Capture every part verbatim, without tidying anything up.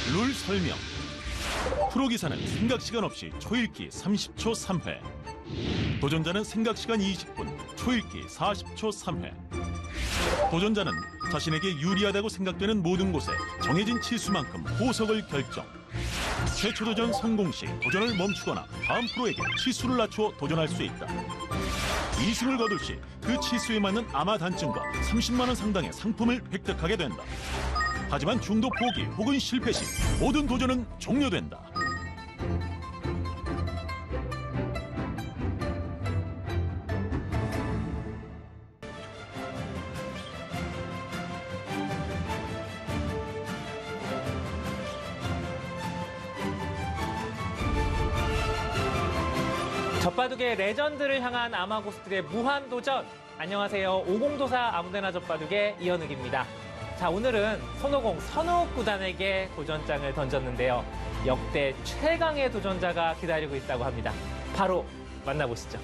룰 설명. 프로기사는 생각시간 없이 초읽기 삼십 초 삼 회. 도전자는 생각시간 이십 분, 초읽기 사십 초 삼 회. 도전자는 자신에게 유리하다고 생각되는 모든 곳에 정해진 치수만큼 호석을 결정. 최초 도전 성공 시 도전을 멈추거나 다음 프로에게 치수를 낮추어 도전할 수 있다. 이 승을 거둘 시 그 치수에 맞는 아마 단증과 삼십만 원 상당의 상품을 획득하게 된다. 하지만 중도 포기 혹은 실패 시 모든 도전은 종료된다. 젖바둑의 레전드를 향한 아마고스들의 무한도전. 안녕하세요. 오공도사 아무데나 젖바둑의 이현욱입니다. 자, 오늘은 손오공 선우욱 구단에게 도전장을 던졌는데요. 역대 최강의 도전자가 기다리고 있다고 합니다. 바로 만나보시죠.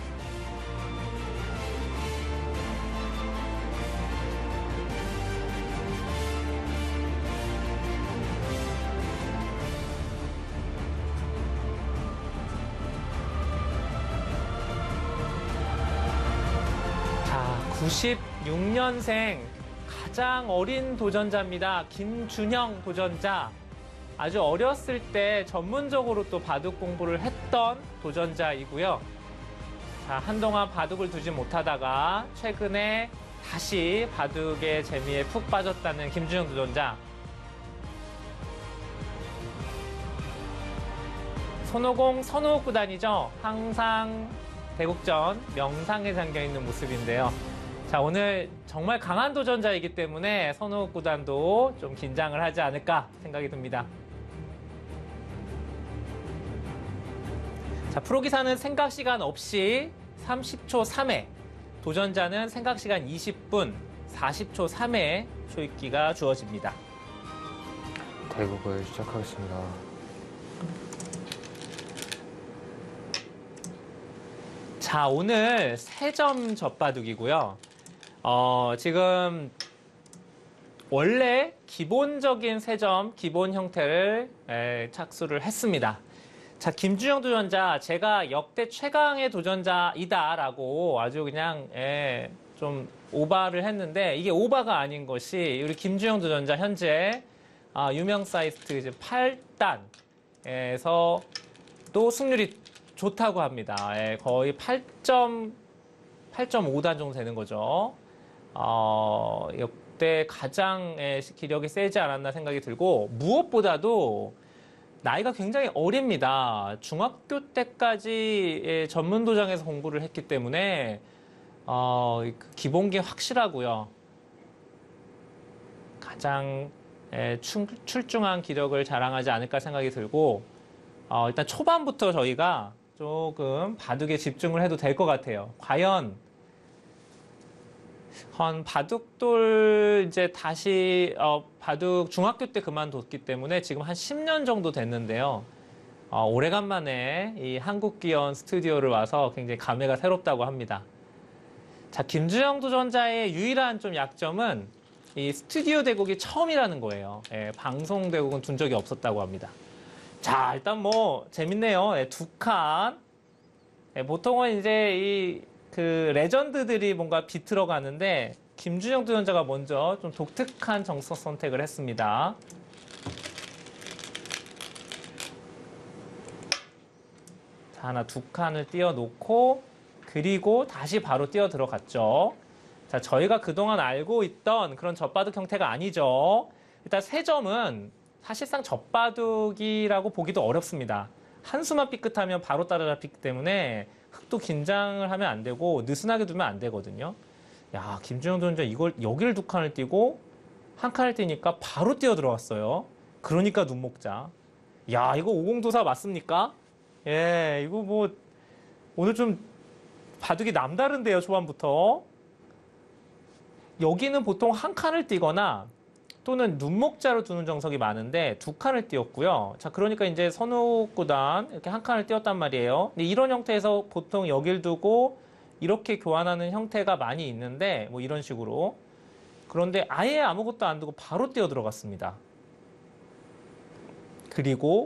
구십육 년생 가장 어린 도전자입니다. 김준형 도전자. 아주 어렸을 때 전문적으로 또 바둑 공부를 했던 도전자이고요. 자, 한동안 바둑을 두지 못하다가 최근에 다시 바둑의 재미에 푹 빠졌다는 김준형 도전자. 손오공 선우욱 구단이죠. 항상 대국전 명상에 잠겨있는 모습인데요. 자, 오늘 정말 강한 도전자이기 때문에 선우욱 구단도 좀 긴장을 하지 않을까 생각이 듭니다. 자, 프로기사는 생각시간 없이 삼십 초 삼 회, 도전자는 생각시간 이십 분, 사십 초 삼 회 초읽기가 주어집니다. 대국을 시작하겠습니다. 자, 오늘 세 점 젖바둑이고요. 어, 지금 원래 기본적인 세 점 기본 형태를 에, 착수를 했습니다. 자, 김준형 도전자, 제가 역대 최강의 도전자이다라고 아주 그냥 에, 좀 오바를 했는데 이게 오바가 아닌 것이 우리 김준형 도전자 현재 아, 유명 사이트 이제 팔 단에서 또 승률이 좋다고 합니다. 예, 거의 팔 점 오 단 정도 되는 거죠. 어, 역대 가장 예, 기력이 세지 않았나 생각이 들고 무엇보다도 나이가 굉장히 어립니다. 중학교 때까지 예, 전문 도장에서 공부를 했기 때문에 어, 기본기 확실하고요. 가장 예, 출, 출중한 기력을 자랑하지 않을까 생각이 들고 어, 일단 초반부터 저희가 조금 바둑에 집중을 해도 될 것 같아요. 과연 한 바둑돌 이제 다시 어, 바둑 중학교 때 그만뒀기 때문에 지금 한 십 년 정도 됐는데요. 어, 오래간만에 이 한국기원 스튜디오를 와서 굉장히 감회가 새롭다고 합니다. 자, 김준형 도전자의 유일한 좀 약점은 이 스튜디오 대국이 처음이라는 거예요. 예, 방송 대국은 둔 적이 없었다고 합니다. 자, 일단 뭐 재밌네요. 네, 두 칸. 네, 보통은 이제 이 그 레전드들이 뭔가 비틀어 가는데 김준형 도전자가 먼저 좀 독특한 정석 선택을 했습니다. 자, 하나 두 칸을 띄워 놓고 그리고 다시 바로 뛰어 들어갔죠. 자, 저희가 그동안 알고 있던 그런 젖바둑 형태가 아니죠. 일단 세 점은 사실상 젖바둑이라고 보기도 어렵습니다. 한수만 삐끗하면 바로 따라잡히기 때문에 흑도 긴장을 하면 안 되고 느슨하게 두면 안 되거든요. 야, 김준형 도전자 이걸 여기를 두 칸을 띄고 한 칸을 띄니까 바로 뛰어 들어왔어요. 그러니까 눈목자. 야, 이거 오공도사 맞습니까? 예, 이거 뭐 오늘 좀 바둑이 남다른데요, 초반부터. 여기는 보통 한 칸을 띄거나 또는 눈목자로 두는 정석이 많은데 두 칸을 띄웠고요. 자, 그러니까 이제 선우욱 구단 이렇게 한 칸을 띄웠단 말이에요. 근데 이런 형태에서 보통 여길 두고 이렇게 교환하는 형태가 많이 있는데 뭐 이런 식으로. 그런데 아예 아무것도 안 두고 바로 뛰어 들어갔습니다. 그리고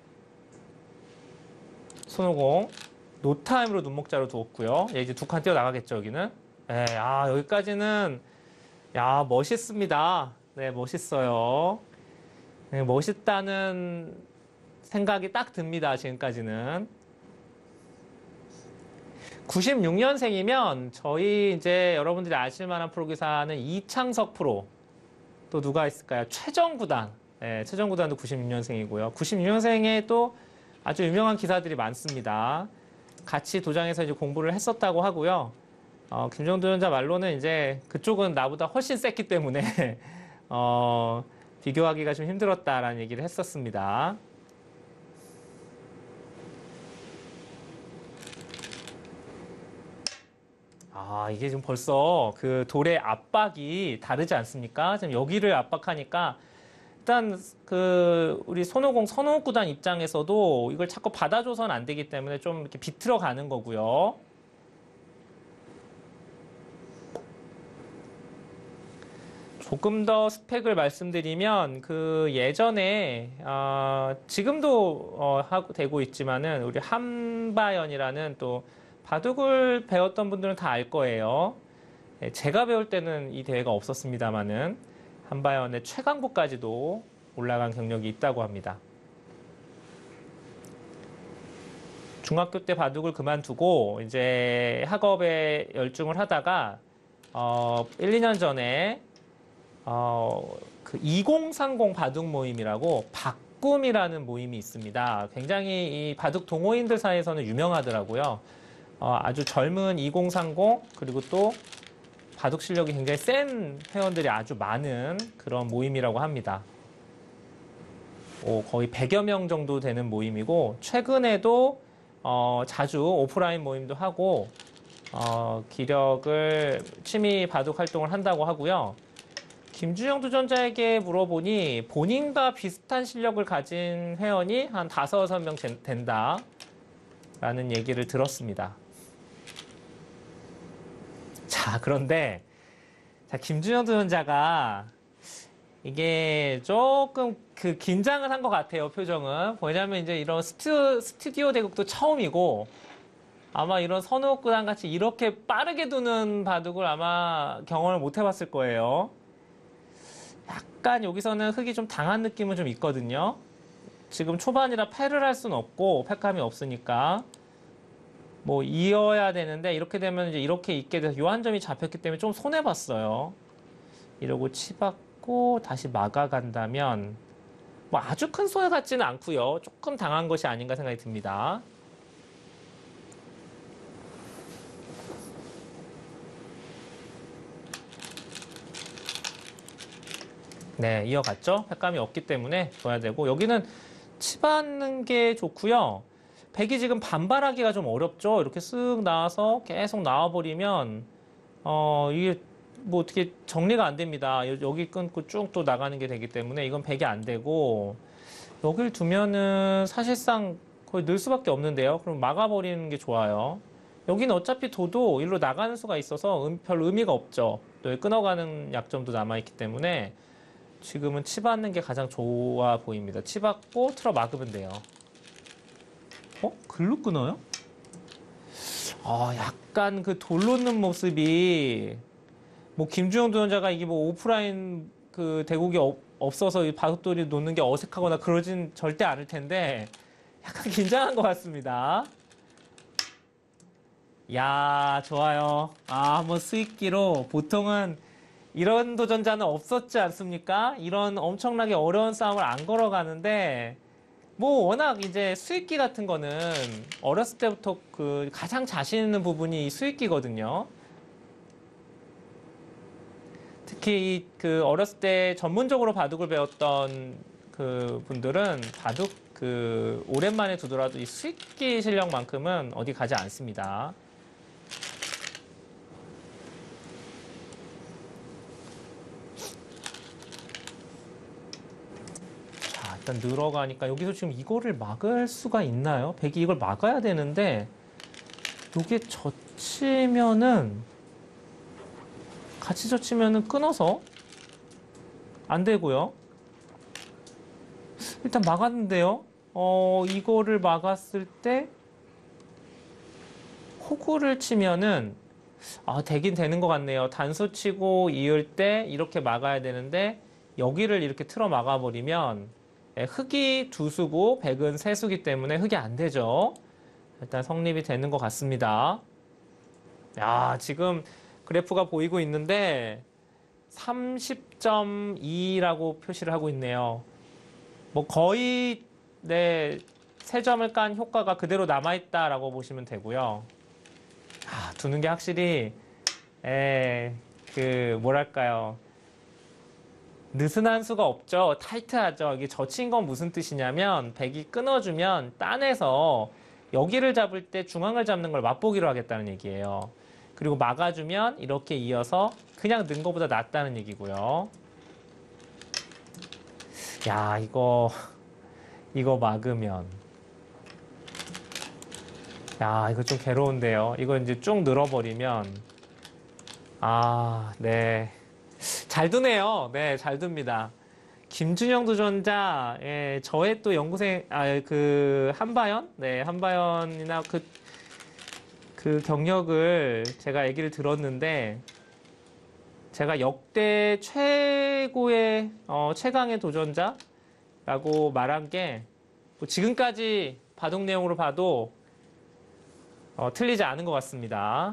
손오공 노타임으로 눈목자로 두었고요. 예, 이제 두 칸 뛰어나가겠죠, 여기는. 예, 아, 여기까지는, 야, 멋있습니다. 네, 멋있어요. 네, 멋있다는 생각이 딱 듭니다, 지금까지는. 구십육 년생이면 저희 이제 여러분들이 아실 만한 프로 기사는 이창석 프로. 또 누가 있을까요? 최정구단. 네, 최정구단도 구십육 년생이고요. 구십육 년생에 또 아주 유명한 기사들이 많습니다. 같이 도장에서 이제 공부를 했었다고 하고요. 어, 김정도 전자 말로는 이제 그쪽은 나보다 훨씬 셌기 때문에 어, 비교하기가 좀 힘들었다라는 얘기를 했었습니다. 아, 이게 지금 벌써 그 돌의 압박이 다르지 않습니까? 지금 여기를 압박하니까 일단 그 우리 손오공 선호욱 구단 입장에서도 이걸 자꾸 받아줘서는 안 되기 때문에 좀 이렇게 비틀어 가는 거고요. 조금 더 스펙을 말씀드리면 그 예전에 어, 지금도 어, 하고 되고 있지만은 우리 한바연이라는 또 바둑을 배웠던 분들은 다 알 거예요. 예, 제가 배울 때는 이 대회가 없었습니다만은 한바연의 최강부까지도 올라간 경력이 있다고 합니다. 중학교 때 바둑을 그만두고 이제 학업에 열중을 하다가 어, 일, 이 년 전에 어, 그 이공삼공 바둑 모임이라고 박꿈이라는 모임이 있습니다. 굉장히 이 바둑 동호인들 사이에서는 유명하더라고요. 어, 아주 젊은 이공삼공 그리고 또 바둑 실력이 굉장히 센 회원들이 아주 많은 그런 모임이라고 합니다. 오, 거의 백여 명 정도 되는 모임이고 최근에도 어, 자주 오프라인 모임도 하고 어, 기력을 취미 바둑 활동을 한다고 하고요. 김주영 도전자에게 물어보니 본인과 비슷한 실력을 가진 회원이 한 다섯, 여섯 명 된다라는 얘기를 들었습니다. 자, 그런데 자, 김주영 도전자가 이게 조금 그 긴장을 한 것 같아요, 표정은. 왜냐면 이제 이런 스튜, 스튜디오 대국도 처음이고 아마 이런 선호욱 구단 같이 이렇게 빠르게 두는 바둑을 아마 경험을 못 해봤을 거예요. 약간 여기서는 흙이 좀 당한 느낌은 좀 있거든요. 지금 초반이라 패를 할 수는 없고 패감이 없으니까 뭐 이어야 되는데 이렇게 되면 이제 이렇게 있게 돼서 요 한 점이 잡혔기 때문에 좀 손해봤어요. 이러고 치받고 다시 막아간다면 뭐 아주 큰 손해 같지는 않고요. 조금 당한 것이 아닌가 생각이 듭니다. 네, 이어갔죠. 패감이 없기 때문에 둬야 되고 여기는 치받는 게 좋고요. 백이 지금 반발하기가 좀 어렵죠. 이렇게 쓱 나와서 계속 나와버리면 어 이게 뭐 어떻게 정리가 안 됩니다. 여기 끊고 쭉 또 나가는 게 되기 때문에 이건 백이 안 되고 여길 두면은 사실상 거의 늘 수밖에 없는데요. 그럼 막아버리는 게 좋아요. 여기는 어차피 둬도 일로 나가는 수가 있어서 음, 별 의미가 없죠. 또 끊어가는 약점도 남아있기 때문에 지금은 치받는 게 가장 좋아 보입니다. 치받고 틀어 막으면 돼요. 어? 글로 끊어요? 아, 약간 그 돌 놓는 모습이 뭐 김주영 도전자가 이게 뭐 오프라인 그 대국이 없, 없어서 이 바둑돌이 놓는 게 어색하거나 그러진 절대 않을 텐데 약간 긴장한 것 같습니다. 야, 좋아요. 아, 한번 스윗기로 보통은 이런 도전자는 없었지 않습니까? 이런 엄청나게 어려운 싸움을 안 걸어가는데 뭐 워낙 이제 수익기 같은 거는 어렸을 때부터 그 가장 자신 있는 부분이 이 수익기거든요. 특히 그 어렸을 때 전문적으로 바둑을 배웠던 그 분들은 바둑 그 오랜만에 두더라도 이 수익기 실력만큼은 어디 가지 않습니다. 일단 늘어가니까 여기서 지금 이거를 막을 수가 있나요? 백이 이걸 막아야 되는데 이게 젖히면은 같이 젖히면은 끊어서 안 되고요. 일단 막았는데요. 어, 이거를 막았을 때 호구를 치면은 아, 되긴 되는 것 같네요. 단수 치고 이을 때 이렇게 막아야 되는데 여기를 이렇게 틀어 막아버리면 예, 흑이 두 수고 백은 세 수기 때문에 흑이 안 되죠. 일단 성립이 되는 것 같습니다. 야, 지금 그래프가 보이고 있는데 삼십 점 이라고 표시를 하고 있네요. 뭐 거의 네, 세 점을 깐 효과가 그대로 남아있다라고 보시면 되고요. 아, 두는 게 확실히 에, 그 뭐랄까요. 느슨한 수가 없죠. 타이트하죠. 이게 젖힌 건 무슨 뜻이냐면 백이 끊어주면 딴에서 여기를 잡을 때 중앙을 잡는 걸 맛보기로 하겠다는 얘기예요. 그리고 막아주면 이렇게 이어서 그냥 는 것보다 낫다는 얘기고요. 야, 이거 이거 막으면 야, 이거 좀 괴로운데요. 이거 이제 쭉 늘어버리면 아, 네. 잘 두네요. 네, 잘 둡니다. 김준영 도전자, 예, 저의 또 연구생, 아, 그, 한바연? 네, 한바연이나 그, 그 경력을 제가 얘기를 들었는데, 제가 역대 최고의, 어, 최강의 도전자라고 말한 게, 뭐 지금까지 바둑 내용으로 봐도, 어, 틀리지 않은 것 같습니다.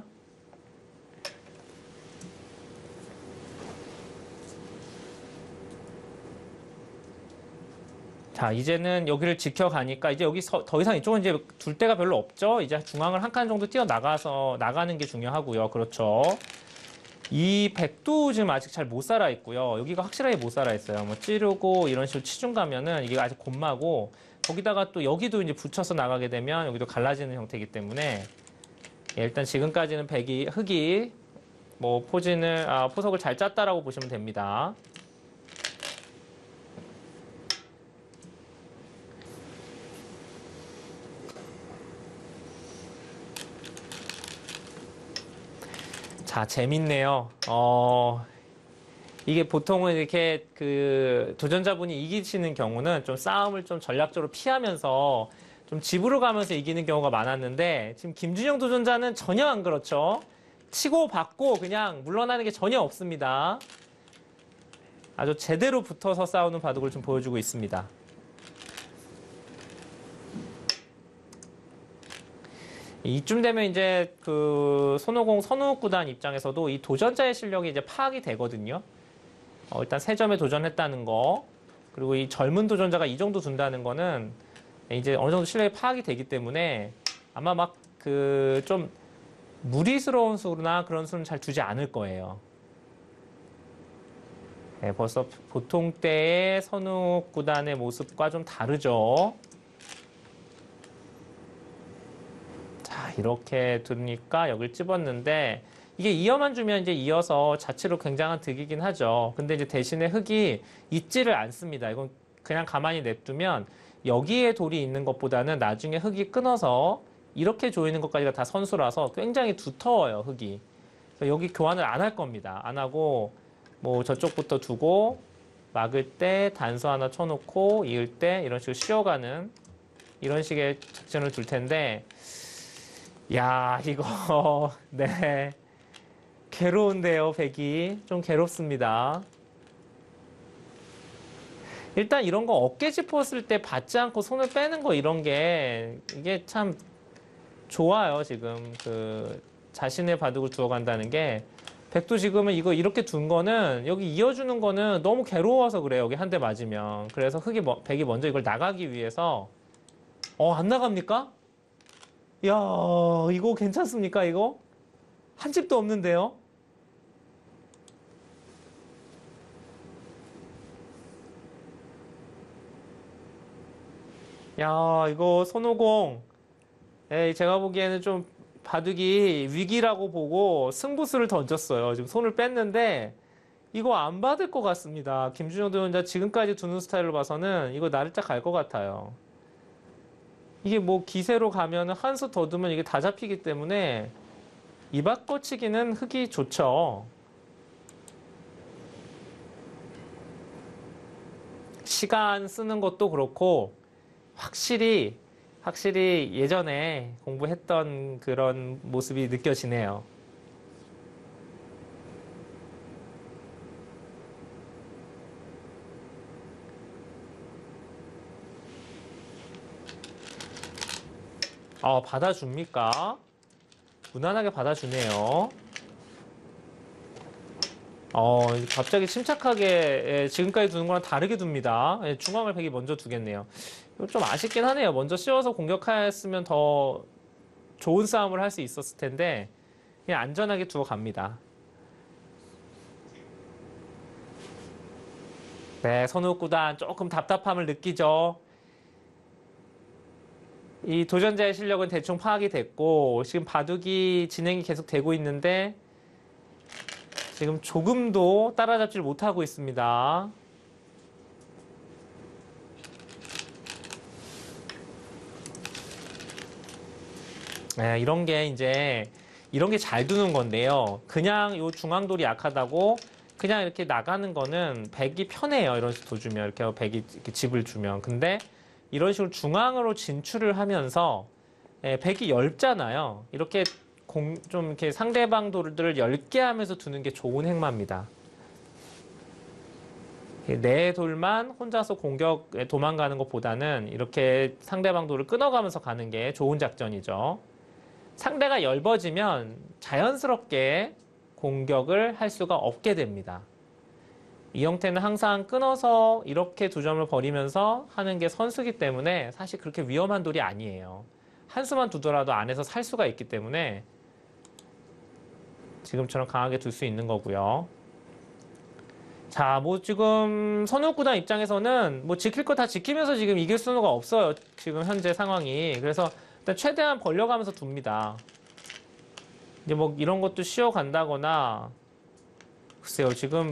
자, 이제는 여기를 지켜가니까 이제 여기 서, 더 이상 이쪽은 이제 둘 데가 별로 없죠. 이제 중앙을 한 칸 정도 뛰어 나가서 나가는 게 중요하고요. 그렇죠. 이 백도 지금 아직 잘 못 살아 있고요. 여기가 확실하게 못 살아 있어요. 뭐 찌르고 이런 식으로 치중 가면은 이게 아직 곤마고 거기다가 또 여기도 이제 붙여서 나가게 되면 여기도 갈라지는 형태이기 때문에 예, 일단 지금까지는 백이 흑이 뭐 포진을 아, 포석을 잘 짰다라고 보시면 됩니다. 자, 재밌네요. 어, 이게 보통은 이렇게 그 도전자분이 이기시는 경우는 좀 싸움을 좀 전략적으로 피하면서 좀 집으로 가면서 이기는 경우가 많았는데 지금 김준영 도전자는 전혀 안 그렇죠. 치고 받고 그냥 물러나는 게 전혀 없습니다. 아주 제대로 붙어서 싸우는 바둑을 좀 보여주고 있습니다. 이쯤 되면 이제 그 손오공 선우욱 구단 입장에서도 이 도전자의 실력이 이제 파악이 되거든요. 어, 일단 세 점에 도전했다는 거, 그리고 이 젊은 도전자가 이 정도 둔다는 거는 이제 어느 정도 실력이 파악이 되기 때문에 아마 막 그 좀 무리스러운 수나 그런 수는 잘 두지 않을 거예요. 네, 벌써 보통 때의 선우욱 구단의 모습과 좀 다르죠. 자, 이렇게 두니까 여길 찝었는데 이게 이어만 주면 이제 이어서 자체로 굉장한 득이긴 하죠. 근데 이제 대신에 흑이 있지를 않습니다. 이건 그냥 가만히 냅두면 여기에 돌이 있는 것보다는 나중에 흑이 끊어서 이렇게 조이는 것까지가 다 선수라서 굉장히 두터워요, 흑이. 그래서 여기 교환을 안 할 겁니다. 안 하고 뭐 저쪽부터 두고 막을 때 단수 하나 쳐놓고 이을 때 이런 식으로 쉬어가는 이런 식의 작전을 둘 텐데 야, 이거 네, 괴로운데요, 백이. 좀 괴롭습니다. 일단 이런 거 어깨 짚었을 때 받지 않고 손을 빼는 거 이런 게 이게 참 좋아요. 지금 그 자신의 바둑을 두어간다는 게 백도 지금은 이거 이렇게 둔 거는 여기 이어주는 거는 너무 괴로워서 그래요. 여기 한 대 맞으면. 그래서 흑이 백이 먼저 이걸 나가기 위해서 어, 안 나갑니까? 야, 이거 괜찮습니까, 이거? 한 집도 없는데요? 야, 이거 손오공. 에이, 제가 보기에는 좀 바둑이 위기라고 보고 승부수를 던졌어요. 지금 손을 뺐는데 이거 안 받을 것 같습니다. 김준영 도전자 지금까지 두는 스타일로 봐서는 이거 나를짝 갈 것 같아요. 이게 뭐 기세로 가면 한 수 더 두면 이게 다 잡히기 때문에 이 바꿔치기는 흑이 좋죠. 시간 쓰는 것도 그렇고 확실히 확실히 예전에 공부했던 그런 모습이 느껴지네요. 어, 받아줍니까? 무난하게 받아주네요. 어, 갑자기 침착하게 예, 지금까지 두는 거랑 다르게 둡니다. 예, 중앙을 백이 먼저 두겠네요. 이거 좀 아쉽긴 하네요. 먼저 씌워서 공격했으면 더 좋은 싸움을 할 수 있었을 텐데 그냥 안전하게 두어 갑니다. 네, 선우 구단 조금 답답함을 느끼죠. 이 도전자의 실력은 대충 파악이 됐고 지금 바둑이 진행이 계속 되고 있는데 지금 조금도 따라잡지를 못하고 있습니다. 네, 이런 게 이제 이런 게 잘 두는 건데요. 그냥 요 중앙돌이 약하다고 그냥 이렇게 나가는 거는 백이 편해요. 이런 식으로 주면 이렇게 백이 이렇게 집을 주면. 근데 이런 식으로 중앙으로 진출을 하면서 예, 백이 얇잖아요. 이렇게 공, 좀 이렇게 상대방 돌들을 얇게 하면서 두는 게 좋은 행마입니다. 내 돌만 혼자서 공격에 도망가는 것보다는 이렇게 상대방 돌을 끊어가면서 가는 게 좋은 작전이죠. 상대가 얇아지면 자연스럽게 공격을 할 수가 없게 됩니다. 이 형태는 항상 끊어서 이렇게 두 점을 버리면서 하는 게 선수기 때문에 사실 그렇게 위험한 돌이 아니에요. 한 수만 두더라도 안에서 살 수가 있기 때문에 지금처럼 강하게 둘 수 있는 거고요. 자, 뭐 지금 선우구단 입장에서는 뭐 지킬 거 다 지키면서 지금 이길 수가 없어요. 지금 현재 상황이. 그래서 일단 최대한 벌려가면서 둡니다. 이제 뭐 이런 것도 쉬어간다거나 글쎄요, 지금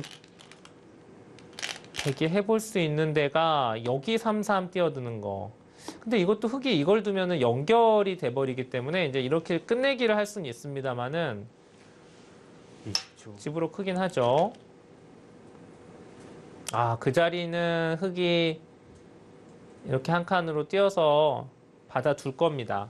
백이 해볼 수 있는 데가 여기 삼 삼 뛰어드는 거. 근데 이것도 흙이 이걸 두면은 연결이 돼버리기 때문에 이제 이렇게 끝내기를 할 수는 있습니다만은 집으로 크긴 하죠. 아, 그 자리는 흙이 이렇게 한 칸으로 띄어서 받아둘 겁니다.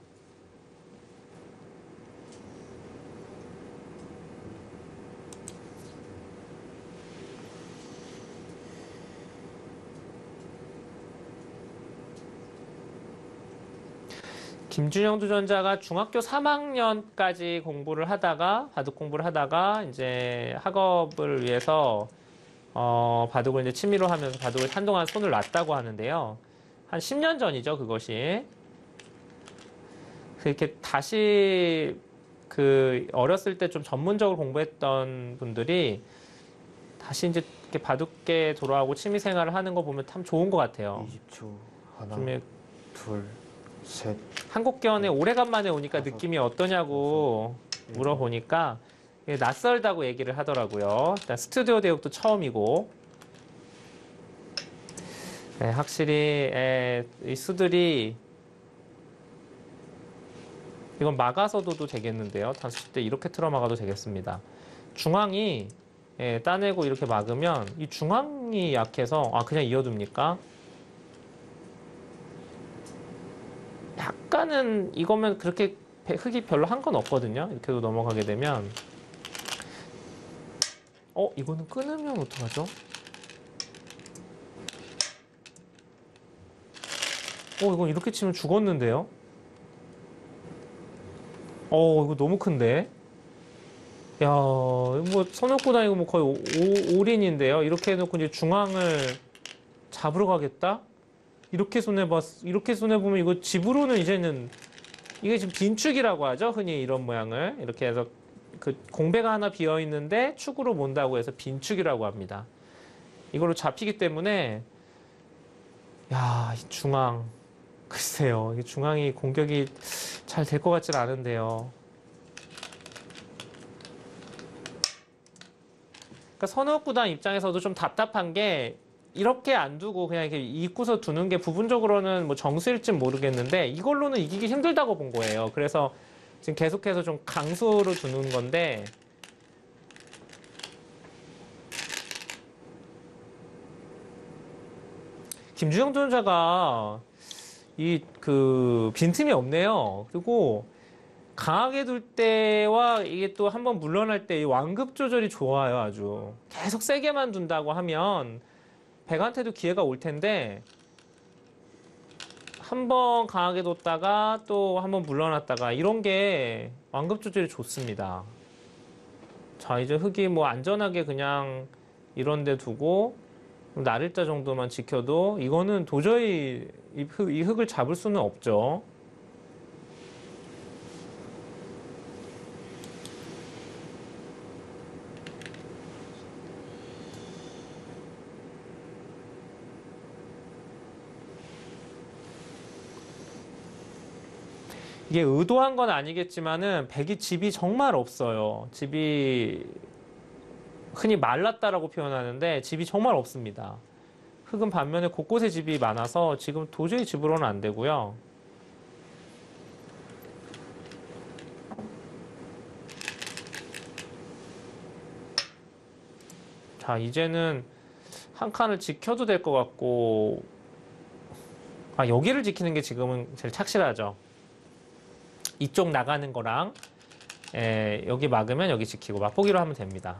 김준영 도전자가 중학교 삼 학년까지 공부를 하다가 바둑 공부를 하다가 이제 학업을 위해서 어, 바둑을 이제 취미로 하면서 바둑을 한동안 손을 놨다고 하는데요. 한 십 년 전이죠, 그것이. 그렇게 다시 그 어렸을 때 좀 전문적으로 공부했던 분들이 다시 이제 이렇게 바둑계 돌아오고 취미 생활을 하는 거 보면 참 좋은 것 같아요. 이십 초. 하나, 좀 둘, 셋. 한국견에 오래간만에 오니까 다섯, 느낌이 어떠냐고 일곱. 물어보니까 낯설다고 얘기를 하더라고요. 일단 스튜디오 대육도 처음이고, 네, 확실히 에, 이 수들이 이건 막아서도 되겠는데요. 다섯 때 이렇게 틀어 막아도 되겠습니다. 중앙이 예, 따내고 이렇게 막으면 이 중앙이 약해서 아 그냥 이어둡니까? 약간은 이거면 그렇게 흙이 별로 한 건 없거든요. 이렇게도 넘어가게 되면 어 이거는 끊으면 어떡하죠? 어 이거 이렇게 치면 죽었는데요. 어 이거 너무 큰데. 야, 뭐 선옥구단 이고 뭐 거의 오, 올인인데요. 이렇게 해놓고 이제 중앙을 잡으러 가겠다? 이렇게 손해 봤, 이렇게 손해 보면 이거 집으로는 이제는 이게 지금 빈축이라고 하죠. 흔히 이런 모양을 이렇게 해서 그 공배가 하나 비어 있는데 축으로 몬다고 해서 빈축이라고 합니다. 이걸로 잡히기 때문에 야, 이 중앙 글쎄요, 이 중앙이 공격이 잘 될 것 같지는 않은데요. 그러니까 선우구단 입장에서도 좀 답답한 게 이렇게 안 두고 그냥 이렇게 입고서 두는 게 부분적으로는 뭐 정수일지 모르겠는데 이걸로는 이기기 힘들다고 본 거예요. 그래서 지금 계속해서 좀 강수로 두는 건데 김주영 도전자가 이 그 빈틈이 없네요. 그리고 강하게 둘 때와 이게 또 한번 물러날 때 이 완급 조절이 좋아요, 아주. 계속 세게만 둔다고 하면 백한테도 기회가 올 텐데 한 번 강하게 뒀다가 또 한 번 물러났다가 이런 게 완급 조절이 좋습니다. 자, 이제 흙이 뭐 안전하게 그냥 이런 데 두고 나를자 정도만 지켜도 이거는 도저히 이, 흙, 이 흙을 잡을 수는 없죠. 이게 의도한 건 아니겠지만은 백이 집이 정말 없어요. 집이 흔히 말랐다라고 표현하는데 집이 정말 없습니다. 흙은 반면에 곳곳에 집이 많아서 지금 도저히 집으로는 안 되고요. 자, 이제는 한 칸을 지켜도 될 것 같고, 아, 여기를 지키는 게 지금은 제일 착실하죠. 이쪽 나가는 거랑 에, 여기 막으면 여기 지키고 맛보기로 하면 됩니다.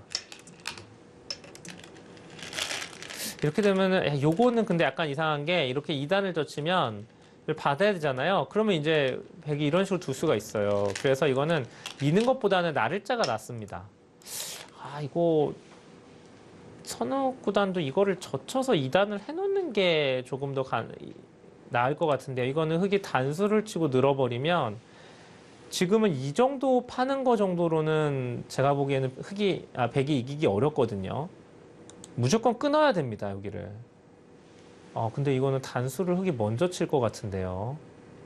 이렇게 되면은 요거는 근데 약간 이상한 게 이렇게 이 단을 젖히면 이걸 받아야 되잖아요. 그러면 이제 백이 이런 식으로 둘 수가 있어요. 그래서 이거는 미는 것보다는 나를자가 낫습니다. 아, 이거 선우 구단도 이거를 젖혀서 이 단을 해놓는 게 조금 더 가, 나을 것 같은데요. 이거는 흙이 단수를 치고 늘어버리면 지금은 이 정도 파는 거 정도로는 제가 보기에는 흙이, 아, 백이 이기기 어렵거든요. 무조건 끊어야 됩니다, 여기를. 아, 근데 이거는 단수를 흙이 먼저 칠 것 같은데요.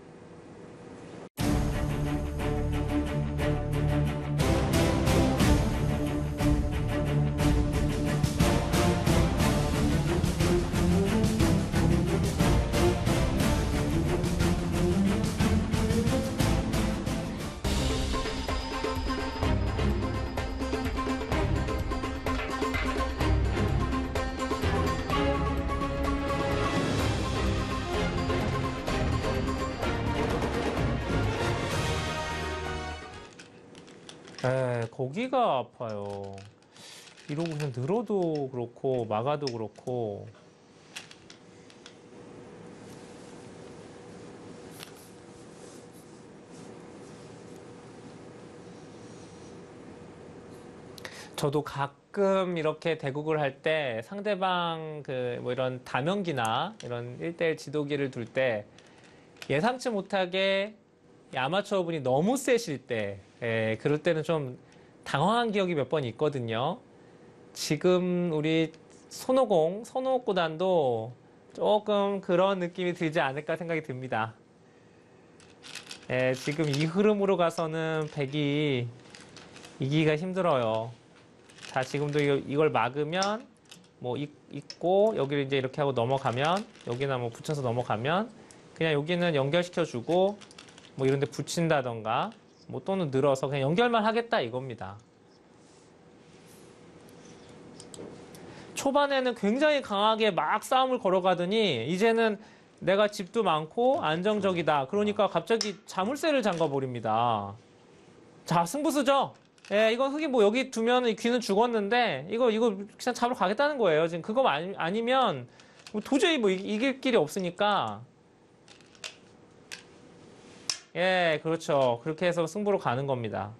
에, 거기가 아파요. 이러고 그냥 늘어도 그렇고 막아도 그렇고. 저도 가끔 이렇게 대국을 할 때 상대방 그 뭐 이런 다명기나 이런 일 대일 지도기를 둘 때 예상치 못하게 이 아마추어 분이 너무 세실 때, 예, 그럴 때는 좀 당황한 기억이 몇 번 있거든요. 지금 우리 손오공, 손오옥 구단도 조금 그런 느낌이 들지 않을까 생각이 듭니다. 예, 지금 이 흐름으로 가서는 백이 이기기가 힘들어요. 자, 지금도 이걸, 이걸 막으면 뭐 있, 있고 여기를 이제 이렇게 하고 넘어가면 여기나 뭐 붙여서 넘어가면 그냥 여기는 연결시켜주고 뭐 이런 데 붙인다던가 뭐 또는 늘어서 그냥 연결만 하겠다 이겁니다. 초반에는 굉장히 강하게 막 싸움을 걸어가더니 이제는 내가 집도 많고 안정적이다. 그러니까 갑자기 자물쇠를 잠가버립니다. 자, 승부수죠? 예, 이건 흙이 뭐 여기 두면 귀는 죽었는데 이거 이거 그냥 잡으러 가겠다는 거예요. 지금 그거 아니, 아니면 뭐 도저히 뭐 이길 길이 없으니까. 예, 그렇죠. 그렇게 해서 승부로 가는 겁니다.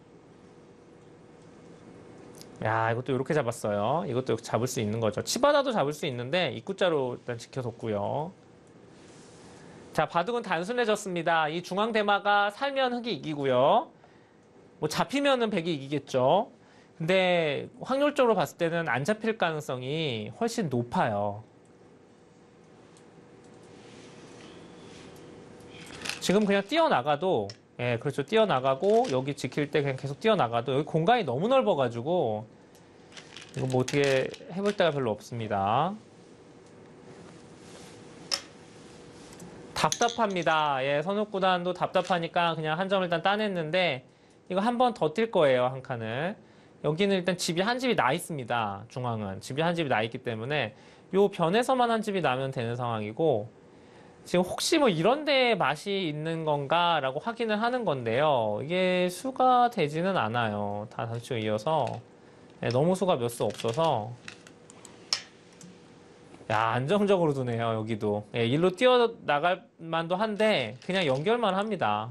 야, 이것도 이렇게 잡았어요. 이것도 잡을 수 있는 거죠. 치바다도 잡을 수 있는데 입구자로 일단 지켜뒀고요. 자, 바둑은 단순해졌습니다. 이 중앙대마가 살면 흙이 이기고요. 뭐 잡히면은 백이 이기겠죠. 근데 확률적으로 봤을 때는 안 잡힐 가능성이 훨씬 높아요. 지금 그냥 뛰어나가도, 예, 그렇죠. 뛰어나가고, 여기 지킬 때 그냥 계속 뛰어나가도, 여기 공간이 너무 넓어가지고, 이거 뭐 어떻게 해볼 데가 별로 없습니다. 답답합니다. 예, 선욱구단도 답답하니까 그냥 한 점을 일단 따냈는데, 이거 한 번 더 뛸 거예요, 한 칸을. 여기는 일단 집이 한 집이 나 있습니다. 중앙은. 집이 한 집이 나 있기 때문에, 요 변에서만 한 집이 나면 되는 상황이고, 지금 혹시 뭐 이런 데 맛이 있는 건가 라고 확인을 하는 건데요. 이게 수가 되지는 않아요. 다 단수치고 이어서. 네, 너무 수가 몇 수 없어서. 야, 안정적으로 두네요, 여기도. 예, 일로 뛰어나갈 만도 한데, 그냥 연결만 합니다.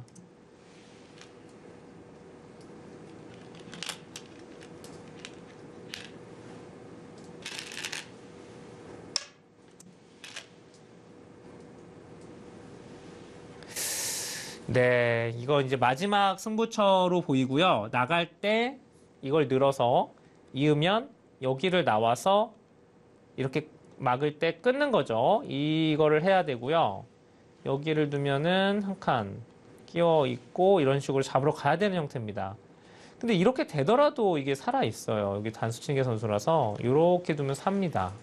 네, 이거 이제 마지막 승부처로 보이고요. 나갈 때 이걸 늘어서 이으면 여기를 나와서 이렇게 막을 때 끊는 거죠. 이거를 해야 되고요. 여기를 두면은 한 칸 끼워 있고 이런 식으로 잡으러 가야 되는 형태입니다. 근데 이렇게 되더라도 이게 살아 있어요. 여기 단수치기 선수라서 이렇게 두면 삽니다.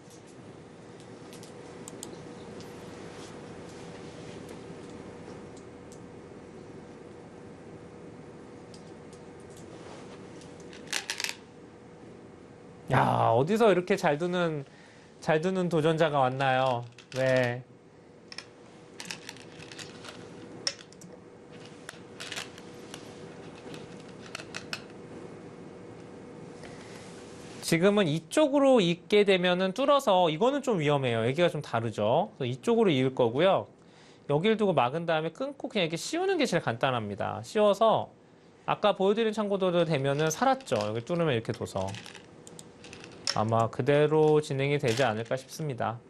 야, 어디서 이렇게 잘 두는, 잘 두는 도전자가 왔나요? 네. 지금은 이쪽으로 있게 되면은 뚫어서, 이거는 좀 위험해요. 여기가 좀 다르죠. 그래서 이쪽으로 이을 거고요. 여기를 두고 막은 다음에 끊고 그냥 이렇게 씌우는 게 제일 간단합니다. 씌워서, 아까 보여드린 참고도로 되면은 살았죠. 여기 뚫으면 이렇게 둬서. 아마 그대로 진행이 되지 않을까 싶습니다.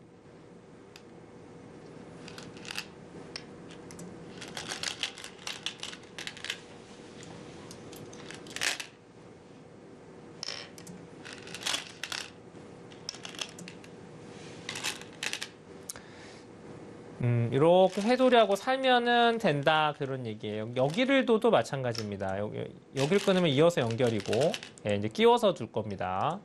음, 이렇게 회돌이하고 살면은 된다 그런 얘기예요. 여기를 둬도 마찬가지입니다. 여기, 여기를 끊으면 이어서 연결이고, 예, 이제 끼워서 둘 겁니다.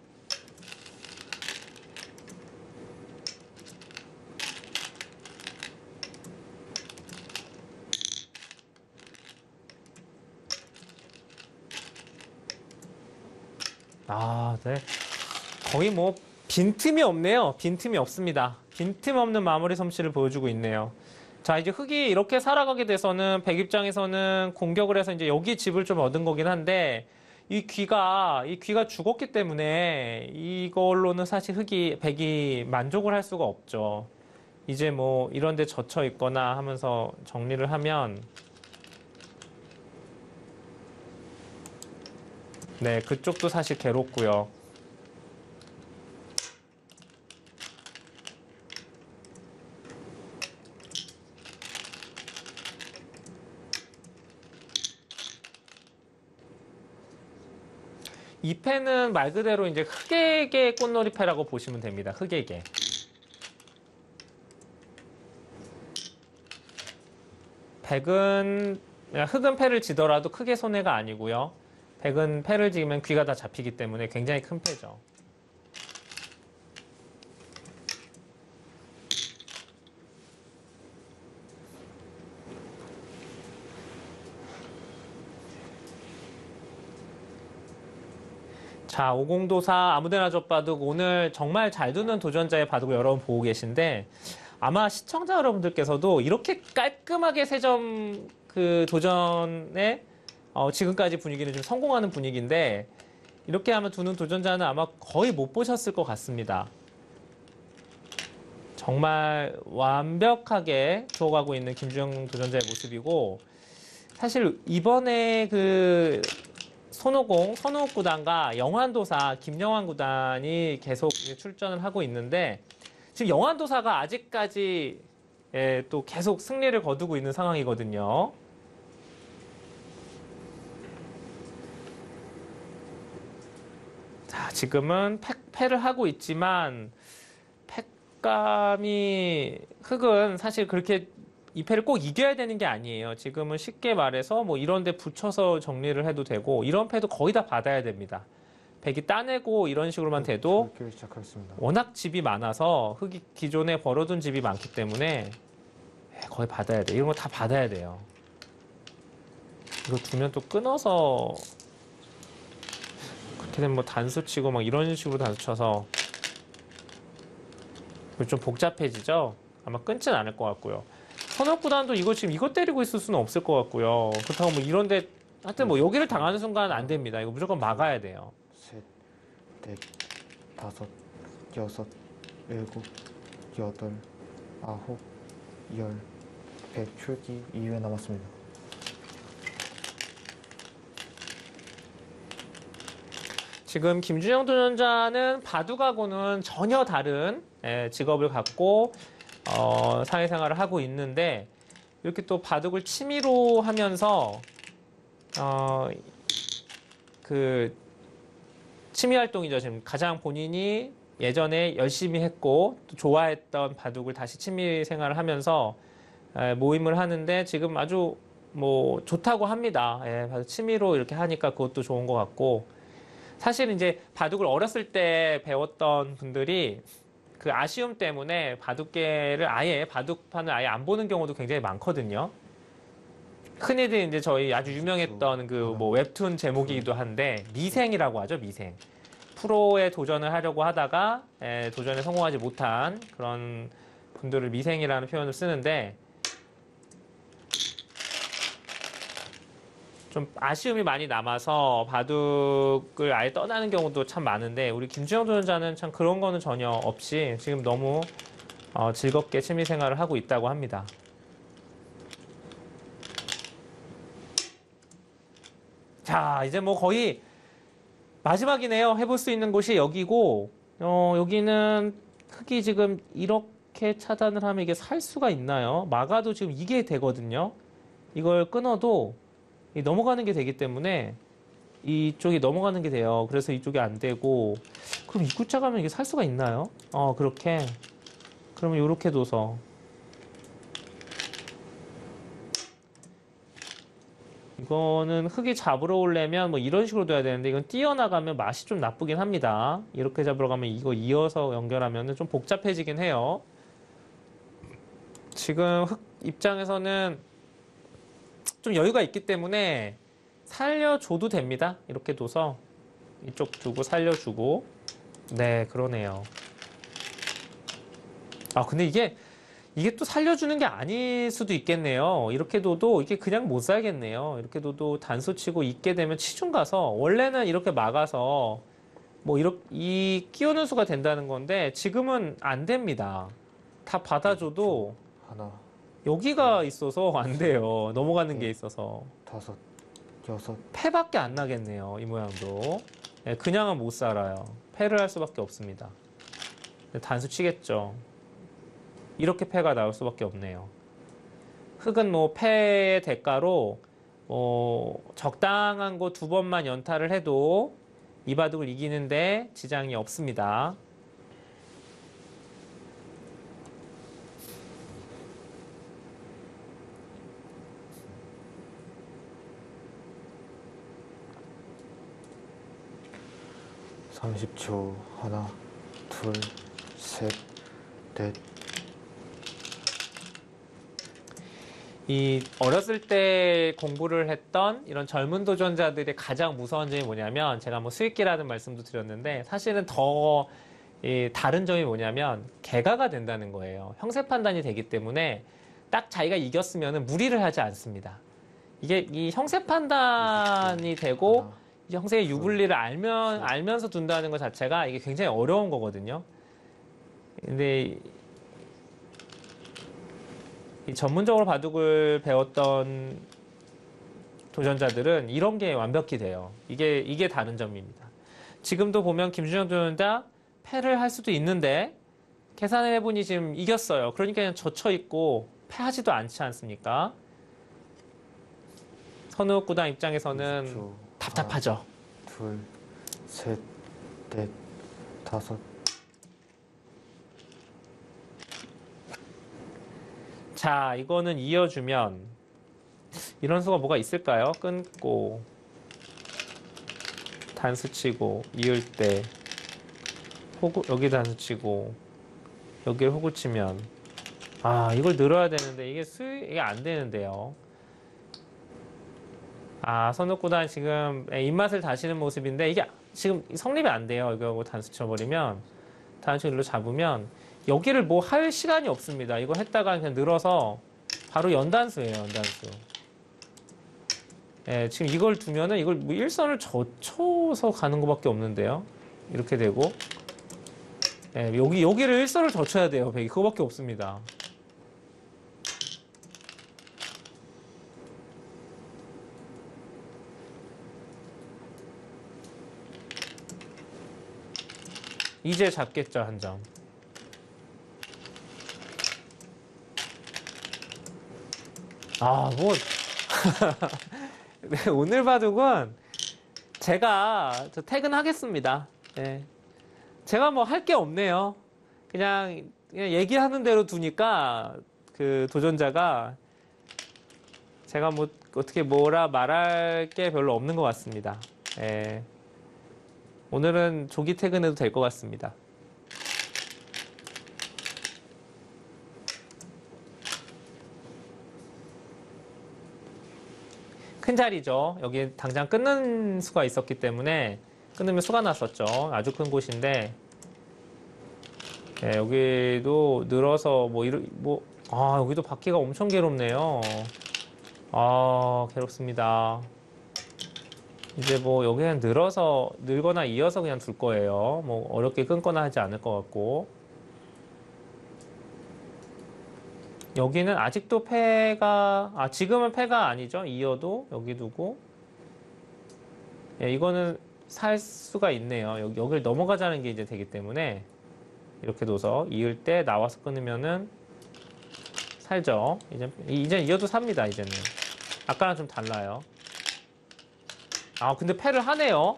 아, 네. 거의 뭐 빈틈이 없네요. 빈틈이 없습니다. 빈틈 없는 마무리 솜씨를 보여주고 있네요. 자, 이제 흙이 이렇게 살아가게 돼서는 백 입장에서는 공격을 해서 이제 여기 집을 좀 얻은 거긴 한데 이 귀가 이 귀가 죽었기 때문에 이걸로는 사실 흙이 백이 만족을 할 수가 없죠. 이제 뭐 이런 데 젖혀 있거나 하면서 정리를 하면 네, 그쪽도 사실 괴롭고요. 이 패는 말 그대로 이제 흑액의 꽃놀이 패라고 보시면 됩니다. 흑액의. 백은 흑은 패를 지더라도 크게 손해가 아니고요. 백은 패를 지으면 귀가 다 잡히기 때문에 굉장히 큰 패죠. 자, 오공도사 아무데나 줬바둑 오늘 정말 잘 두는 도전자의 바둑을 여러분 보고 계신데 아마 시청자 여러분들께서도 이렇게 깔끔하게 세 점 그 도전에 어, 지금까지 분위기는 좀 성공하는 분위기인데 이렇게 하면 두는 도전자는 아마 거의 못 보셨을 것 같습니다. 정말 완벽하게 두어가고 있는 김주영 도전자의 모습이고 사실 이번에 그 손오공, 선호욱 구단과 영환도사, 김영환 구단이 계속 출전을 하고 있는데 지금 영환도사가 아직까지 예, 또 계속 승리를 거두고 있는 상황이거든요. 자, 지금은 패, 패를 하고 있지만 패감이 흑은 사실 그렇게 이 패를 꼭 이겨야 되는 게 아니에요. 지금은 쉽게 말해서 뭐 이런 데 붙여서 정리를 해도 되고 이런 패도 거의 다 받아야 됩니다. 백이 따내고 이런 식으로만 돼도 시작하겠습니다. 워낙 집이 많아서 흑이 기존에 벌어둔 집이 많기 때문에 거의 받아야 돼. 이런 거 다 받아야 돼요. 이거 두면 또 끊어서 그렇게 되면 뭐 단수 치고 막 이런 식으로 단수 쳐서 그리고 좀 복잡해지죠. 아마 끊진 않을 것 같고요. 선역구단도 이거 지금 이거 때리고 있을 수는 없을 것 같고요. 그렇다고 뭐 이런데 하여튼 뭐 여기를 당하는 순간 안 됩니다. 이거 무조건 막아야 돼요. 셋, 넷, 다섯, 여섯, 일곱, 여덟, 아홉, 열, 백. 출기 이 회 남았습니다. 지금 김준영 도전자는 바둑하고는 전혀 다른 예, 직업을 갖고 어, 사회생활을 하고 있는데 이렇게 또 바둑을 취미로 하면서 어, 그 취미 활동이죠. 지금 가장 본인이 예전에 열심히 했고 또 좋아했던 바둑을 다시 취미 생활을 하면서 예, 모임을 하는데 지금 아주 뭐 좋다고 합니다. 예, 바둑 취미로 이렇게 하니까 그것도 좋은 것 같고 사실 이제 바둑을 어렸을 때 배웠던 분들이 그 아쉬움 때문에 바둑계를 아예 바둑판을 아예 안 보는 경우도 굉장히 많거든요. 흔히들 이제 저희 아주 유명했던 그 뭐 웹툰 제목이기도 한데 미생이라고 하죠, 미생. 프로에 도전을 하려고 하다가 에, 도전에 성공하지 못한 그런 분들을 미생이라는 표현을 쓰는데 좀 아쉬움이 많이 남아서 바둑을 아예 떠나는 경우도 참 많은데 우리 김주영 도전자는 참 그런 거는 전혀 없이 지금 너무 어, 즐겁게 취미 생활을 하고 있다고 합니다. 자, 이제 뭐 거의 마지막이네요. 해볼 수 있는 곳이 여기고 어, 여기는 흙이 지금 이렇게 차단을 하면 이게 살 수가 있나요? 막아도 지금 이게 되거든요. 이걸 끊어도 이 넘어가는 게 되기 때문에 이쪽이 넘어가는 게 돼요. 그래서 이쪽이 안 되고 그럼 입구자 가면 이게 살 수가 있나요? 어 그렇게 그러면 이렇게 둬서 이거는 흙이 잡으러 오려면 뭐 이런 식으로 둬야 되는데 이건 띄어나가면 맛이 좀 나쁘긴 합니다. 이렇게 잡으러 가면 이거 이어서 연결하면 좀 복잡해지긴 해요. 지금 흙 입장에서는 좀 여유가 있기 때문에 살려줘도 됩니다. 이렇게 둬서 이쪽 두고 살려주고 네 그러네요. 아 근데 이게 이게 또 살려주는 게 아닐 수도 있겠네요. 이렇게 둬도 이게 그냥 못 살겠네요. 이렇게 둬도 단수 치고 있게 되면 치중 가서 원래는 이렇게 막아서 뭐 이렇게 이 끼우는 수가 된다는 건데 지금은 안 됩니다. 다 받아줘도 하나, 여기가 있어서 안 돼요. 넘어가는 게 있어서. 다섯, 여섯, 패밖에 안 나겠네요. 이 모양도. 네, 그냥은 못 살아요. 패를 할 수밖에 없습니다. 단수 치겠죠. 이렇게 패가 나올 수밖에 없네요. 흙은 뭐 패의 대가로 뭐 적당한 거 두 번만 연타를 해도 이 바둑을 이기는데 지장이 없습니다. 삼십 초. 하나, 둘, 셋, 넷. 이 어렸을 때 공부를 했던 이런 젊은 도전자들의 가장 무서운 점이 뭐냐면 제가 뭐 수익기라는 말씀도 드렸는데 사실은 더 이 다른 점이 뭐냐면 개가가 된다는 거예요. 형세 판단이 되기 때문에 딱 자기가 이겼으면 무리를 하지 않습니다. 이게 이 형세 판단이 되고 하나, 이 형세의 유불리를 알면 알면서 둔다는 것 자체가 이게 굉장히 어려운 거거든요. 근데 이 전문적으로 바둑을 배웠던 도전자들은 이런 게 완벽히 돼요. 이게 이게 다른 점입니다. 지금도 보면 김준영 도전자 패를 할 수도 있는데 계산을 해보니 지금 이겼어요. 그러니까 그냥 젖혀 있고 패하지도 않지 않습니까? 선우 구단 입장에서는 이십 초. 답답하죠. 하나, 둘, 셋, 넷, 다섯. 자, 이거는 이어주면 이런 수가 뭐가 있을까요? 끊고 단수 치고 이을 때 호구 여기 단수 치고 여기를 호구 치면 아 이걸 늘어야 되는데 이게 수 이게 안 되는데요. 아 선욱구단 지금 입맛을 다시는 모습인데 이게 지금 성립이 안 돼요. 이거 단수 쳐버리면 단수 일로 잡으면 여기를 뭐 할 시간이 없습니다. 이거 했다가 그냥 늘어서 바로 연단수예요, 연단수. 예, 지금 이걸 두면은 이걸 뭐 일선을 젖혀서 가는 것밖에 없는데요. 이렇게 되고. 예, 여기, 여기를 일선을 젖혀야 돼요, 백이. 그거밖에 없습니다. 이제 잡겠죠, 한 점. 아, 뭐. 네, 오늘 바둑은 제가 저 퇴근하겠습니다. 네. 제가 뭐 할 게 없네요. 그냥, 그냥 얘기하는 대로 두니까 그 도전자가 제가 뭐 어떻게 뭐라 말할 게 별로 없는 것 같습니다. 네. 오늘은 조기 퇴근해도 될 것 같습니다. 큰 자리죠. 여기 당장 끊는 수가 있었기 때문에 끊으면 수가 났었죠. 아주 큰 곳인데 네, 여기도 늘어서 뭐 이러 뭐 아 여기도 바퀴가 엄청 괴롭네요. 아 괴롭습니다. 이제 뭐 여기 그냥 늘어서 늘거나 이어서 그냥 둘 거예요. 뭐 어렵게 끊거나 하지 않을 것 같고 여기는 아직도 패가 아 지금은 패가 아니죠. 이어도 여기 두고 예, 이거는 살 수가 있네요. 여기, 여기를 넘어가자는 게 이제 되기 때문에 이렇게 둬서 이을 때 나와서 끊으면은 살죠. 이제 이제 이어도 삽니다. 이제는 아까랑 좀 달라요. 아 근데 패를 하네요.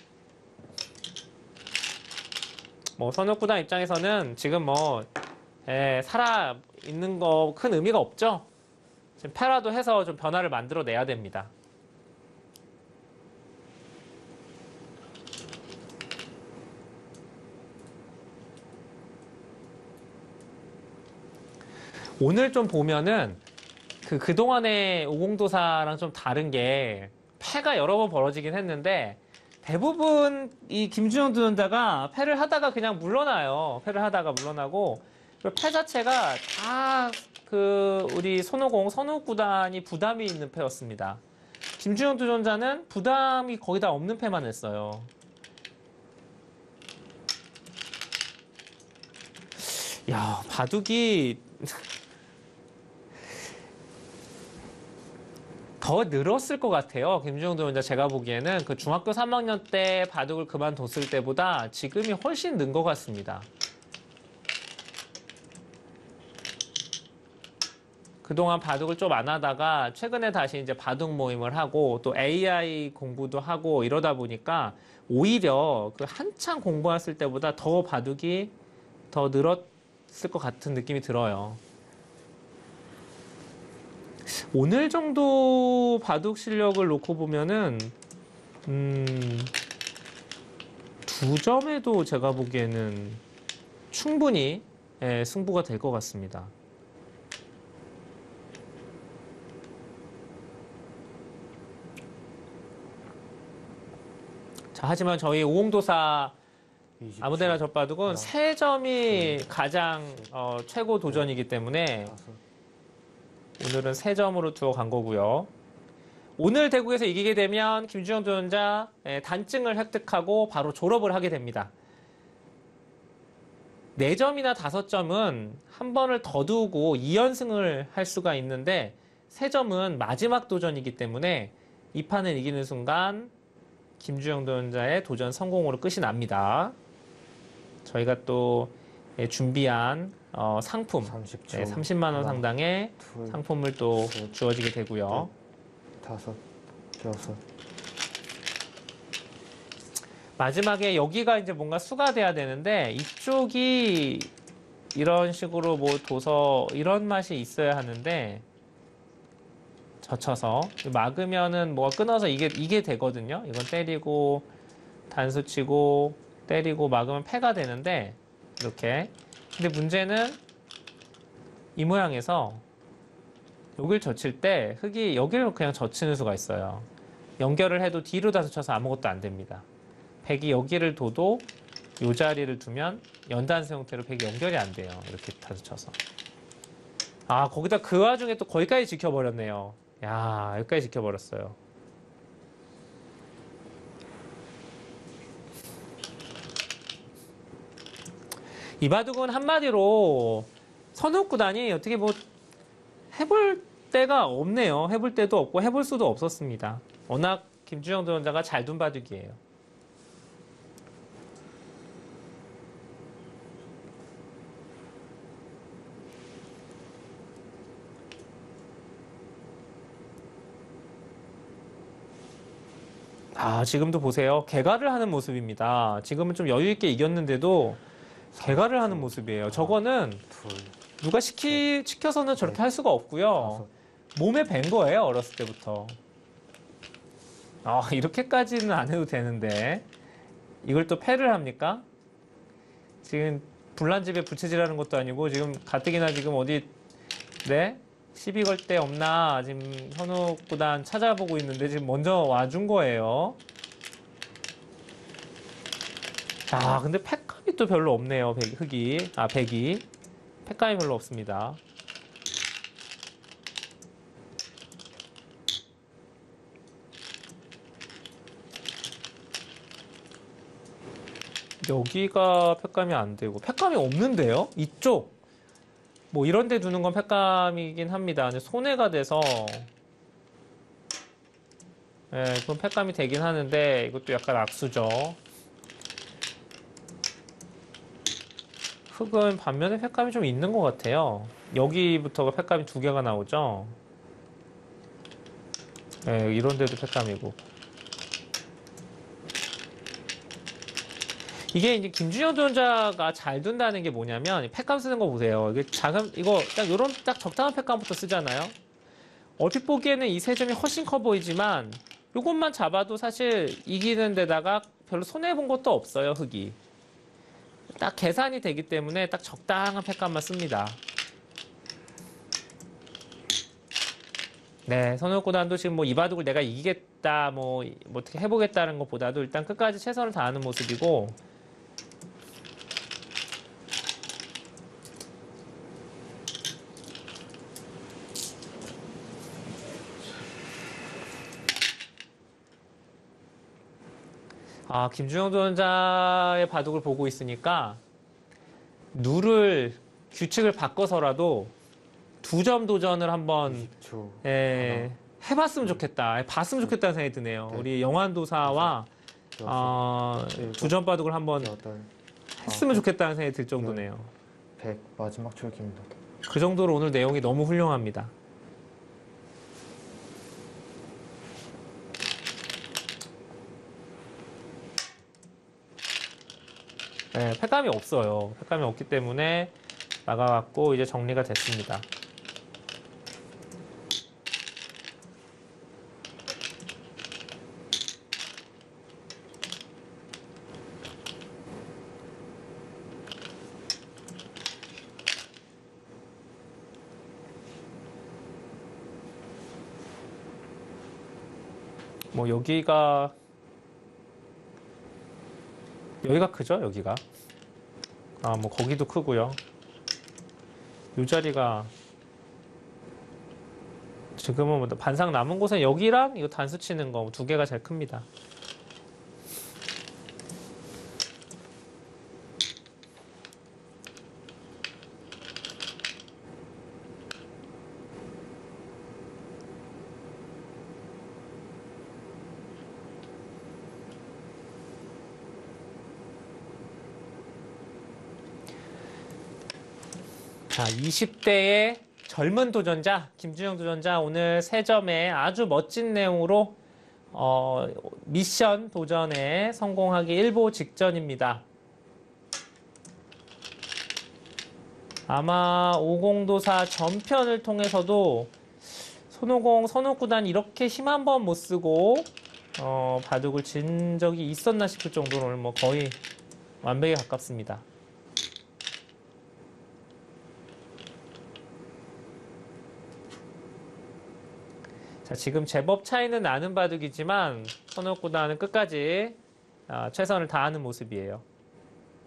뭐 선욱구단 입장에서는 지금 뭐 예, 살아 있는 거 큰 의미가 없죠. 지금 패라도 해서 좀 변화를 만들어 내야 됩니다. 오늘 좀 보면은 그 그동안의 오공도사랑 좀 다른 게 패가 여러 번 벌어지긴 했는데 대부분 이 김주영 도전자가 패를 하다가 그냥 물러나요. 패를 하다가 물러나고 그리고 패 자체가 다 그 우리 손오공 선우구단이 부담이 있는 패였습니다. 김주영 도전자는 부담이 거의 다 없는 패만 했어요. 야 바둑이 더 늘었을 것 같아요. 김주영 도전자 제가 보기에는 그 중학교 삼 학년 때 바둑을 그만뒀을 때보다 지금이 훨씬 는 것 같습니다. 그동안 바둑을 좀 안 하다가 최근에 다시 이제 바둑 모임을 하고 또 에이아이 공부도 하고 이러다 보니까 오히려 그 한창 공부했을 때보다 더 바둑이 더 늘었을 것 같은 느낌이 들어요. 오늘 정도 바둑 실력을 놓고 보면은 음, 두 점에도 제가 보기에는 충분히 예, 승부가 될 것 같습니다. 자, 하지만 저희 오공도사 아무데나 젖바둑은 세 점이 가장 어, 최고 도전이기 때문에 오늘은 세 점으로 두어 간 거고요. 오늘 대국에서 이기게 되면 김주영 도전자 단증을 획득하고 바로 졸업을 하게 됩니다. 네 점이나 다섯 점은 한 번을 더 두고 이 연승을 할 수가 있는데 세 점은 마지막 도전이기 때문에 이 판을 이기는 순간 김주영 도전자의 도전 성공으로 끝이 납니다. 저희가 또 준비한 어, 상품 삼십 초. 네, 삼십만 원 하나, 상당의 둘, 상품을 또 셋, 주어지게 되고요. 다섯, 여섯. 마지막에 여기가 이제 뭔가 수가 돼야 되는데 이쪽이 이런 식으로 뭐 둬서 이런 맛이 있어야 하는데 젖혀서 막으면은 뭐가 끊어서 이게 이게 되거든요. 이건 때리고 단수 치고 때리고 막으면 패가 되는데 이렇게. 근데 문제는 이 모양에서 여길 젖힐 때 흙이 여기를 그냥 젖히는 수가 있어요. 연결을 해도 뒤로 다수 쳐서 아무것도 안 됩니다. 백이 여기를 둬도 이 자리를 두면 연단수 형태로 백이 연결이 안 돼요. 이렇게 다수 쳐서. 아, 거기다 그 와중에 또 거기까지 지켜버렸네요. 야, 여기까지 지켜버렸어요. 이 바둑은 한마디로 선욱구단이 어떻게 뭐 해볼 때가 없네요. 해볼 때도 없고 해볼 수도 없었습니다. 워낙 김주영 도전자가 잘 둔 바둑이에요. 아, 지금도 보세요. 개가를 하는 모습입니다. 지금은 좀 여유 있게 이겼는데도 개가를 하는 모습이에요. 저거는 둘, 누가 시키, 시켜서는 저렇게 할 수가 없고요. 다섯. 몸에 밴 거예요, 어렸을 때부터. 아, 이렇게까지는 안 해도 되는데. 이걸 또 패를 합니까? 지금 불난집에 부채질하는 것도 아니고, 지금 가뜩이나 지금 어디, 네? 시비 걸 데 없나? 지금 현욱 구단 찾아보고 있는데, 지금 먼저 와준 거예요. 아, 근데 팩감이 또 별로 없네요, 백, 흑이. 아, 백이. 팩감이 별로 없습니다. 여기가 팩감이 안 되고 팩감이 없는데요? 이쪽 뭐 이런 데 두는 건 팩감이긴 합니다. 근데 손해가 돼서 예, 그건 팩감이 되긴 하는데 이것도 약간 악수죠. 흑은 반면에 팩감이 좀 있는 것 같아요. 여기부터가 팩감이 두 개가 나오죠. 예, 이런 데도 팩감이고. 이게 이제 김준영 도전자가 잘 둔다는 게 뭐냐면 팩감 쓰는 거 보세요. 이게 작은 이거 딱 요런 딱 적당한 팩감부터 쓰잖아요. 얼핏 보기에는 이 세 점이 훨씬 커 보이지만 요것만 잡아도 사실 이기는 데다가 별로 손해 본 것도 없어요, 흑이. 딱 계산이 되기 때문에 딱 적당한 팩감만 씁니다. 네, 선욱구단도 지금 뭐 이 바둑을 내가 이기겠다, 뭐, 뭐 어떻게 해보겠다는 것보다도 일단 끝까지 최선을 다하는 모습이고. 아, 김주영 도전자의 바둑을 보고 있으니까 룰을 규칙을 바꿔서라도 두 점 도전을 한번 이십 초. 예, 해봤으면 좋겠다, 봤으면 좋겠다는 생각이 드네요. 네. 우리 영환도사와 여섯, 어, 일곱, 두 점 바둑을 한번 여덟, 했으면 아홉, 좋겠다는 생각이 들 정도네요. 백. 마지막 출기입니다. 그 정도로 오늘 내용이 너무 훌륭합니다. 네, 팩감이 없어요. 팩감이 없기 때문에 나가갖고 이제 정리가 됐습니다. 뭐 여기가 여기가 크죠? 여기가 아 뭐 거기도 크고요. 이 자리가 지금은 뭐 반상 남은 곳은 여기랑 이거 단수 치는 거 두 개가 제일 큽니다. 자, 이십 대의 젊은 도전자, 김주영 도전자 오늘 세 점에 아주 멋진 내용으로 어, 미션 도전에 성공하기 일보 직전입니다. 아마 오공도사 전편을 통해서도 손오공, 선옥구단 이렇게 힘 한 번 못 쓰고 어, 바둑을 진 적이 있었나 싶을 정도로 오늘 뭐 거의 완벽에 가깝습니다. 자, 지금 제법 차이는 나는 바둑이지만 선옥구단은 끝까지 아, 최선을 다하는 모습이에요.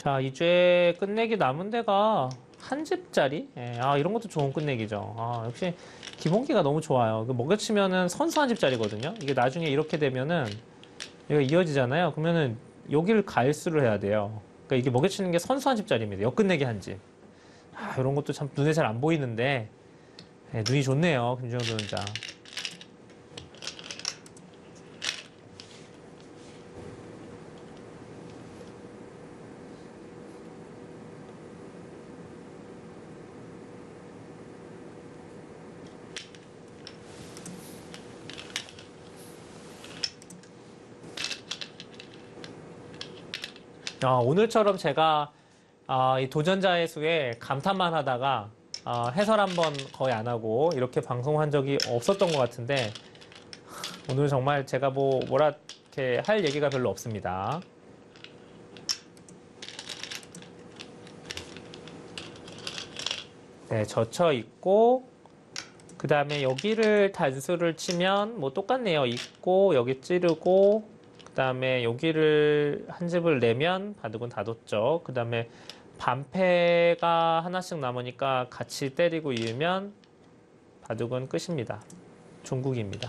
자, 이제 끝내기 남은 데가 한 집짜리? 예, 아, 이런 것도 좋은 끝내기죠. 아, 역시 기본기가 너무 좋아요. 그 먹여치면은 선수 한 집짜리거든요. 이게 나중에 이렇게 되면은 여기가 이어지잖아요. 그러면은 여기를 가일수를 해야 돼요. 그러니까 이게 먹여치는 게 선수 한 집짜리입니다. 역끝내기 한 집. 아, 이런 것도 참 눈에 잘 안 보이는데 예, 눈이 좋네요. 김주영 도전자. 아, 오늘처럼 제가 아, 이 도전자의 수에 감탄만 하다가 아, 해설 한번 거의 안 하고 이렇게 방송한 적이 없었던 것 같은데 오늘 정말 제가 뭐 뭐라 이렇게 할 얘기가 별로 없습니다. 네, 젖혀 있고 그 다음에 여기를 단수를 치면 뭐 똑같네요. 있고 여기 찌르고 그 다음에 여기를 한 집을 내면 바둑은 다 뒀죠. 그 다음에 반패가 하나씩 남으니까 같이 때리고 이으면 바둑은 끝입니다. 종국입니다.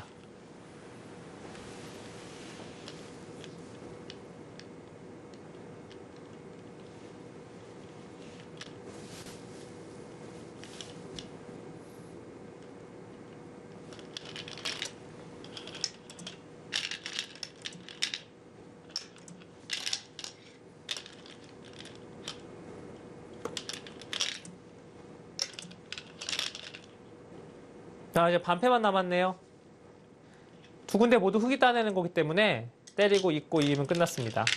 자, 이제 반패만 남았네요. 두 군데 모두 흙이 따내는 거기 때문에 때리고 잇고 이으면 끝났습니다.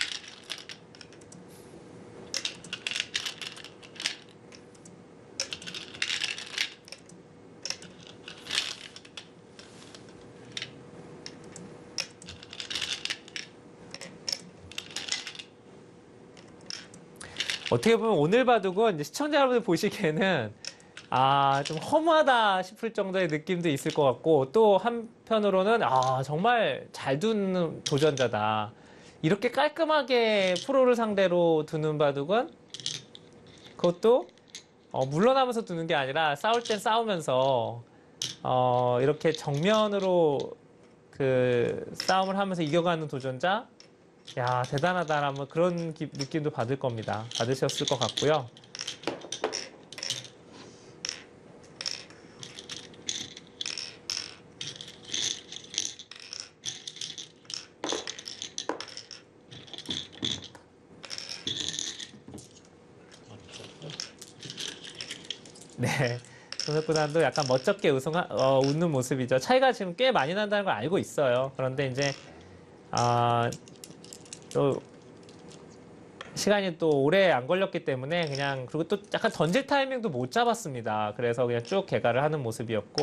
어떻게 보면 오늘 바둑은 이제 시청자 여러분들 보시기에는 아, 좀 허무하다 싶을 정도의 느낌도 있을 것 같고 또 한편으로는 아, 정말 잘 두는 도전자다. 이렇게 깔끔하게 프로를 상대로 두는 바둑은 그것도 어, 물러나면서 두는 게 아니라 싸울 땐 싸우면서 어, 이렇게 정면으로 그 싸움을 하면서 이겨가는 도전자 야, 대단하다라는 그런 기, 느낌도 받을 겁니다. 받으셨을 것 같고요. 네, 손석구단도 약간 멋쩍게 웃음, 어, 웃는 모습이죠. 차이가 지금 꽤 많이 난다는 걸 알고 있어요. 그런데 이제 아, 또 시간이 또 오래 안 걸렸기 때문에 그냥 그리고 또 약간 던질 타이밍도 못 잡았습니다. 그래서 그냥 쭉 개가를 하는 모습이었고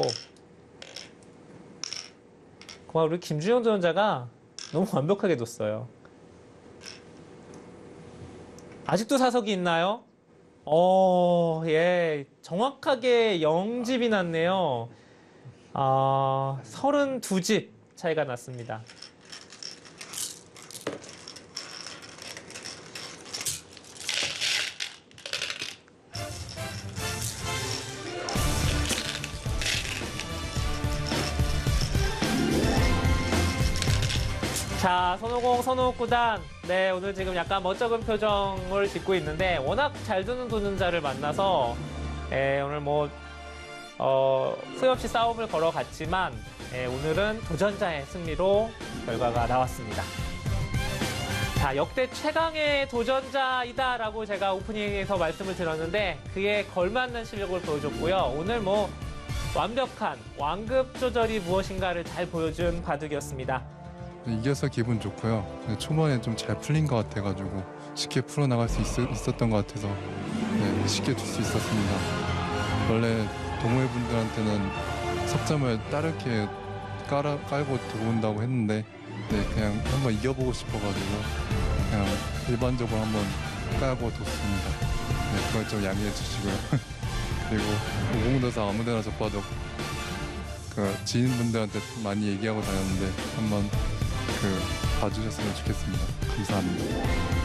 그만 우리 김주영 도전자가 너무 완벽하게 뒀어요. 아직도 사석이 있나요? 어, 예, 정확하게 영 집이 났네요. 아, 서른두 집 차이가 났습니다. 자, 손오공, 손오구단. 네, 오늘 지금 약간 멋쩍은 표정을 짓고 있는데, 워낙 잘 두는 도전자를 만나서, 예, 오늘 뭐, 어, 후회 없이 싸움을 걸어갔지만, 예, 오늘은 도전자의 승리로 결과가 나왔습니다. 자, 역대 최강의 도전자이다라고 제가 오프닝에서 말씀을 드렸는데, 그에 걸맞는 실력을 보여줬고요. 오늘 뭐, 완벽한 완급 조절이 무엇인가를 잘 보여준 바둑이었습니다. 이겨서 기분 좋고요. 근데 초반에 좀 잘 풀린 것 같아가지고 쉽게 풀어나갈 수 있, 있었던 것 같아서 네, 쉽게 둘 수 있었습니다. 원래 동호회 분들한테는 석점을 따르게 깔아, 깔고 들어온다고 했는데 네, 그냥 한번 이겨보고 싶어가지고 그냥 일반적으로 한번 깔고 뒀습니다. 네, 그걸 좀 양해해 주시고요. 그리고 오공도사 아무데나 접봐도 그 지인분들한테 많이 얘기하고 다녔는데 한번 그 봐주셨으면 좋겠습니다. 감사합니다.